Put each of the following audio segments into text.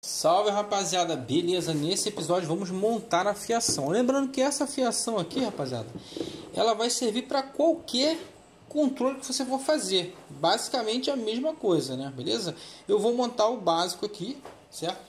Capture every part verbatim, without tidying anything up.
Salve, rapaziada, beleza? Nesse episódio vamos montar a fiação. Lembrando que essa fiação aqui, rapaziada, ela vai servir para qualquer controle que você for fazer. Basicamente a mesma coisa, né? Beleza? Eu vou montar o básico aqui, certo?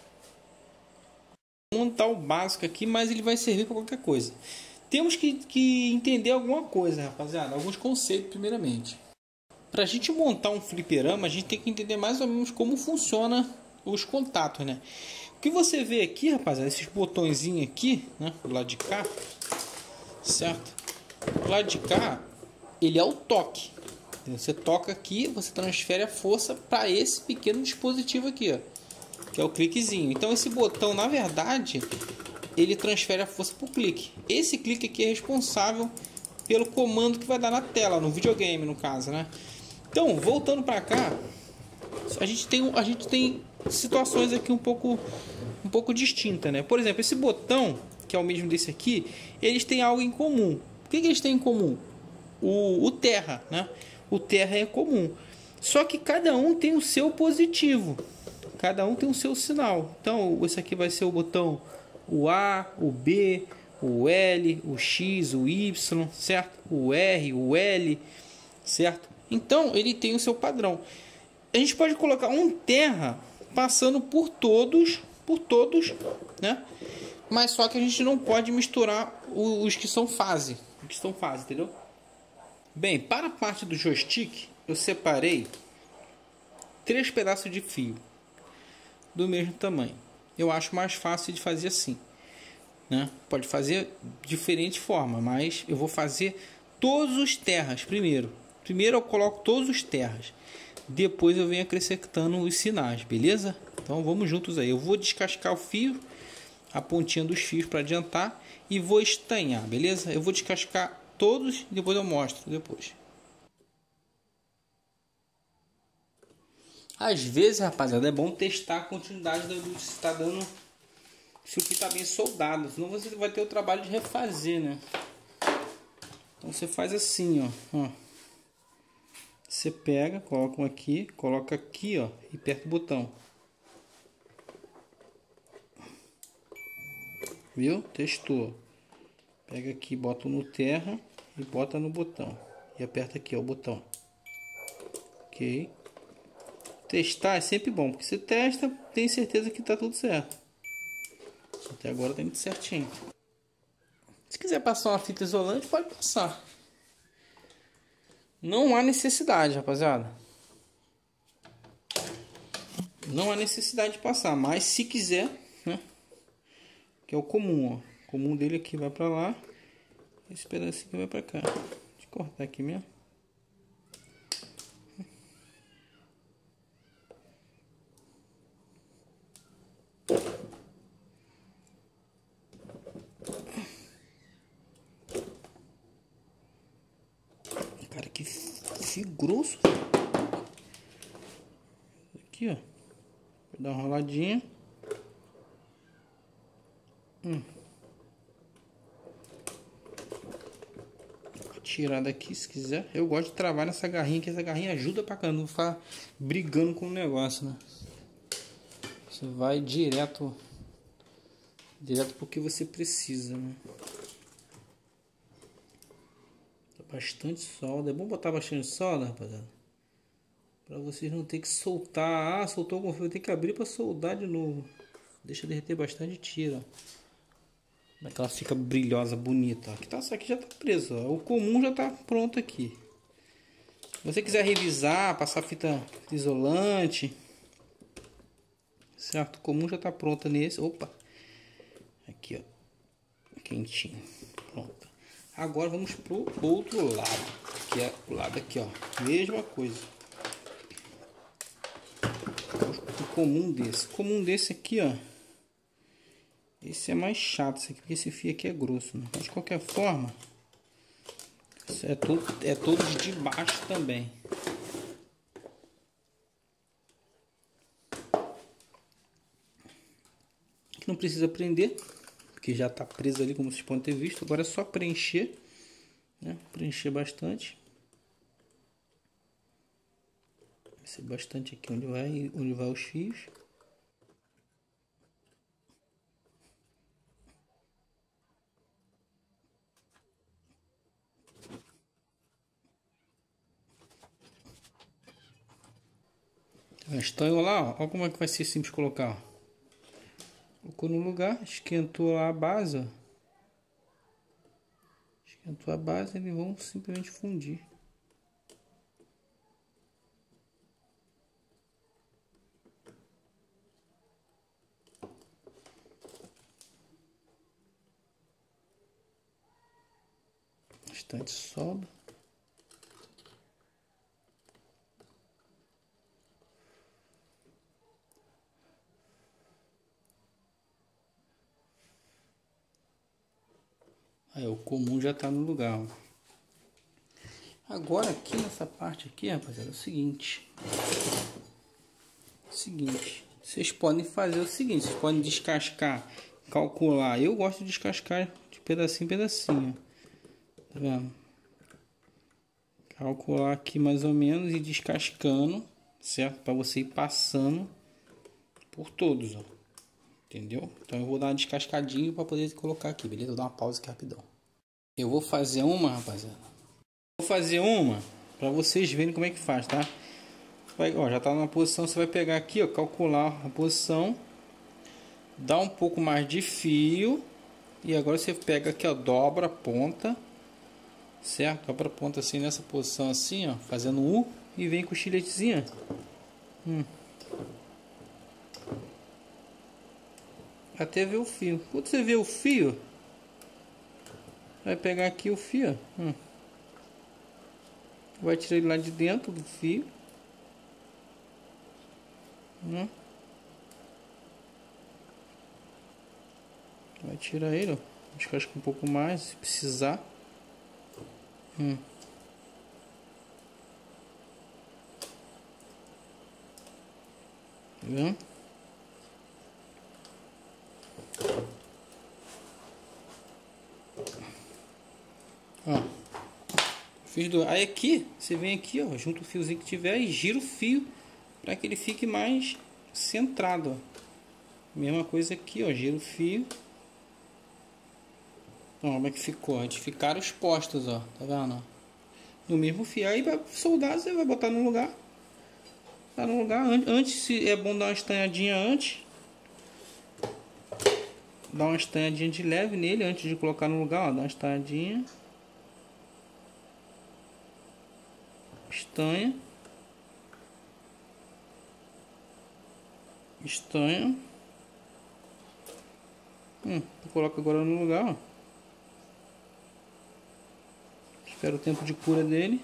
Vou montar o básico aqui, mas ele vai servir para qualquer coisa. Temos que, que entender alguma coisa, rapaziada, alguns conceitos primeiramente. Para a gente montar um fliperama, a gente tem que entender mais ou menos como funciona os contatos, né? O que você vê aqui, rapaziada, esses botõezinhos aqui, né, do lado de cá, certo? Do lado de cá, ele é o toque. Você toca aqui, você transfere a força para esse pequeno dispositivo aqui, ó, que é o cliquezinho. Então esse botão, na verdade, ele transfere a força por clique. Esse clique aqui é responsável pelo comando que vai dar na tela, no videogame, no caso, né? Então, voltando para cá, a gente tem a gente tem situações aqui um pouco um pouco distintas, né? Por exemplo, esse botão, que é o mesmo desse aqui, eles têm algo em comum. O que, que eles têm em comum? O, o terra, né? O terra é comum. Só que cada um tem o seu positivo. Cada um tem o seu sinal. Então, esse aqui vai ser o botão o A, o B, o L, o X, o Y, certo? O R, o L, certo? Então, ele tem o seu padrão. A gente pode colocar um terra passando por todos, por todos, né? Mas só que a gente não pode misturar os que são fase, os que são fase, entendeu? Bem, para a parte do joystick, eu separei três pedaços de fio do mesmo tamanho. Eu acho mais fácil de fazer assim, né? Pode fazer de diferente forma, mas eu vou fazer todos os terras primeiro. Primeiro eu coloco todos os terras. Depois eu venho acrescentando os sinais, beleza? Então vamos juntos aí. Eu vou descascar o fio, a pontinha dos fios para adiantar, e vou estanhar, beleza? Eu vou descascar todos e depois eu mostro depois. Às vezes, rapaziada, é bom testar a continuidade da luz, se está dando, se o fio está bem soldado, senão você vai ter o trabalho de refazer, né? Então você faz assim, ó, ó. Você pega, coloca um aqui, coloca aqui, ó, e aperta o botão. Viu? Testou. Pega aqui, bota no terra e bota no botão. E aperta aqui, ó, o botão. Ok. Testar é sempre bom, porque você testa, tem certeza que tá tudo certo. Até agora tá indo certinho. Se quiser passar uma fita isolante, pode passar. Não há necessidade, rapaziada. Não há necessidade de passar, mas se quiser, né? Que é o comum, ó. O comum dele aqui vai pra lá. Esse pedacinho aqui vai pra cá. Deixa eu cortar aqui mesmo. Cara, que fio grosso. Aqui, ó. Vou dar uma roladinha. Hum. Vou tirar daqui se quiser. Eu gosto de travar nessa garrinha, que essa garrinha ajuda pra caramba. Não ficar brigando com o negócio, né? Você vai direto, direto pro que você precisa, né? Bastante solda. É bom botar bastante solda, rapaziada, para vocês não ter que soltar. Ah, soltou algum fio, tem que abrir para soldar de novo. Deixa derreter bastante e tira. Como é que ela fica brilhosa, bonita. Aqui tá, isso aqui já tá preso, ó. O comum já tá pronto aqui. Se você quiser revisar, passar fita isolante, certo? O comum já tá pronto nesse. Opa, aqui, ó, quentinho, pronto. Agora vamos pro outro lado, que é o lado aqui, ó, mesma coisa. O comum desse, o comum desse aqui, ó, esse é mais chato, esse aqui, porque esse fio aqui é grosso, né? Mas de qualquer forma, isso é todo, é todo de baixo também. Aqui não precisa prender, porque já está preso ali, como vocês podem ter visto. Agora é só preencher, né? Preencher bastante. Vai ser bastante aqui onde vai, onde vai os fios. Estanho lá, ó. Olha como é que vai ser simples colocar. Colocou no lugar, esquentou lá a base, ó. Esquentou a base, eles vão simplesmente fundir. Bastante solda. Aí o comum já tá no lugar, ó. Agora aqui nessa parte aqui, rapaziada, é o seguinte. Seguinte, vocês podem fazer o seguinte, vocês podem descascar, calcular. Eu gosto de descascar de pedacinho em pedacinho. Tá vendo? Calcular aqui mais ou menos e descascando, certo? Para você ir passando por todos, ó. Entendeu? Então eu vou dar uma descascadinha para poder colocar aqui, beleza? Vou dar uma pausa aqui rapidão. Eu vou fazer uma, rapaziada. Vou fazer uma para vocês verem como é que faz, tá? Vai, ó, já tá na posição, você vai pegar aqui, ó, calcular a posição, dá um pouco mais de fio e agora você pega aqui, ó, dobra a ponta, certo? Dobra a ponta assim nessa posição assim, ó, fazendo U e vem com o estiletezinho. Hum. Até ver o fio. Quando você vê o fio, vai pegar aqui o fio, hum. Vai tirar ele lá de dentro do fio. Hum. Vai tirar ele, ó. Descasca um pouco mais, se precisar. Hum. Tá vendo? Ó. Fiz do... Aí aqui, você vem aqui, ó, junto o fiozinho que tiver e gira o fio para que ele fique mais centrado, ó. Mesma coisa aqui, ó, gira o fio. Ó, como é que ficou? Eles ficaram expostos, ó, tá vendo? No mesmo fio. Aí para soldar, você vai botar no lugar. Tá no lugar. Antes, se é bom dar uma estanhadinha antes. Dá uma estanhadinha de leve nele antes de colocar no lugar, ó. Dá uma estanhadinha. Estanha. Estanha. Hum, coloca agora no lugar, ó. Espera o tempo de cura dele.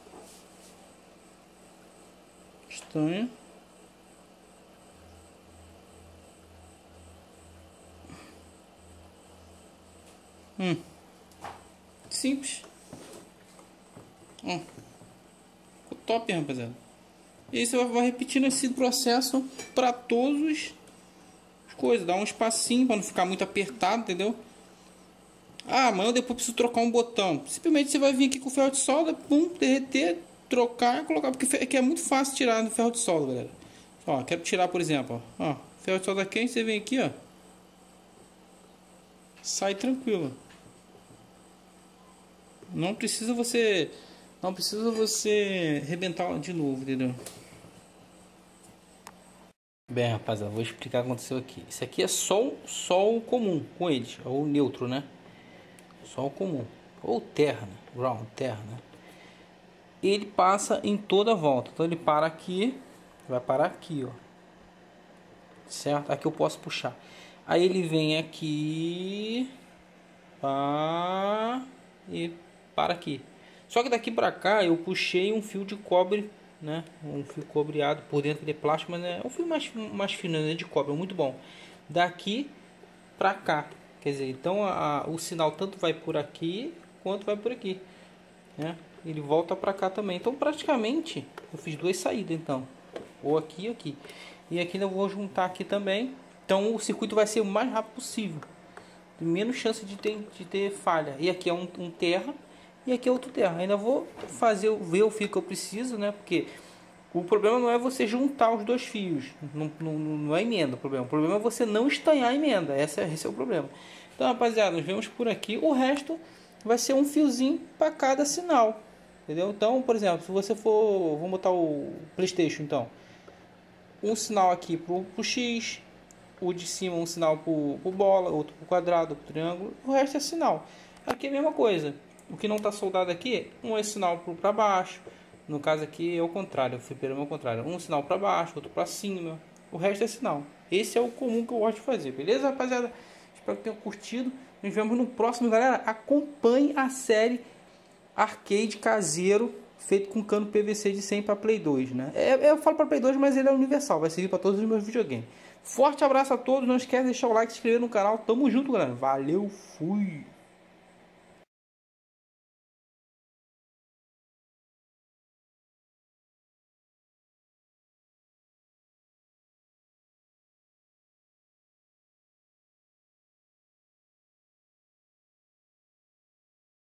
Estanha. Hum. Simples. Ó. Ficou top, rapaziada. E aí você vai repetindo esse processo para todos as coisas. Dá um espacinho para não ficar muito apertado, entendeu? Ah, amanhã depois preciso trocar um botão. Simplesmente você vai vir aqui com o ferro de solda, pum, derreter, trocar e colocar. Porque aqui é muito fácil tirar no ferro de solda, galera. Ó, quero tirar, por exemplo, ó. Ó, ferro de solda quente, você vem aqui, ó. Sai tranquilo. Não precisa você... Não precisa você arrebentar de novo, entendeu? Bem, rapaziada, vou explicar o que aconteceu aqui. Isso aqui é sol, sol comum com eles, ou neutro, né? Sol comum, ou terra, né? Ground, terra, né? Ele passa em toda a volta. Então ele para aqui, vai parar aqui, ó. Certo? Aqui eu posso puxar. Aí ele vem aqui, pá, e para aqui. Só que daqui para cá eu puxei um fio de cobre, né? Um fio cobreado por dentro de plástico, mas é um fio mais, mais fino, né? De cobre, muito bom. Daqui para cá, quer dizer, então a, a, o sinal tanto vai por aqui quanto vai por aqui, né? Ele volta para cá também. Então praticamente eu fiz duas saídas, então, ou aqui ou aqui. E aqui eu vou juntar aqui também. Então o circuito vai ser o mais rápido possível, menos chance de ter, de ter falha. E aqui é um, um terra. E aqui é outro terra. Ainda vou fazer, ver o fio que eu preciso, né? Porque o problema não é você juntar os dois fios. Não, não, não é emenda o problema. O problema é você não estanhar a emenda. Esse é, esse é o problema. Então, rapaziada, nós vemos por aqui. O resto vai ser um fiozinho para cada sinal. Entendeu? Então, por exemplo, se você for... Vamos botar o PlayStation, então. um sinal aqui pro, pro X, o de cima um sinal pro, pro bola, outro pro quadrado, pro triângulo, o resto é sinal. Aqui é a mesma coisa, o que não está soldado aqui, um é sinal para baixo, no caso aqui é o contrário, o fliperama é o contrário, um sinal para baixo, outro para cima, o resto é sinal. Esse é o comum que eu gosto de fazer, beleza, rapaziada? Espero que tenham curtido. Nos vemos no próximo, galera. Acompanhe a série arcade caseiro feito com cano P V C de cem para Play dois, né? É, eu falo para Play dois, mas ele é universal, vai servir para todos os meus videogames. Forte abraço a todos, não esquece de deixar o like, se inscrever no canal. Tamo junto, galera. Valeu, fui!